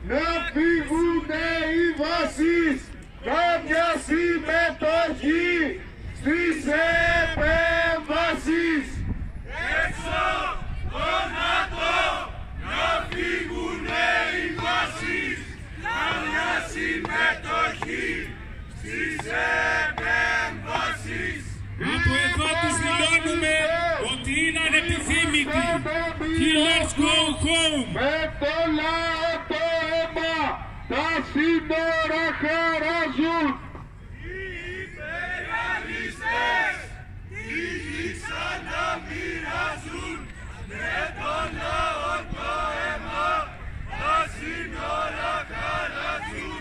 να φύγουνε οι βάσεις, καμιά συμμετοχή στις επεμβάσεις. Έξω το ΝΑΤΟ, να φύγουνε οι βάσεις, καμιά συμμετοχή στις επεμβάσεις. Από εδώ τους δηλώνουμε ότι είναι ανεπιθύμητοι. Killers go home. Με το λαό το αίμα τα σύνορα χαράζουν.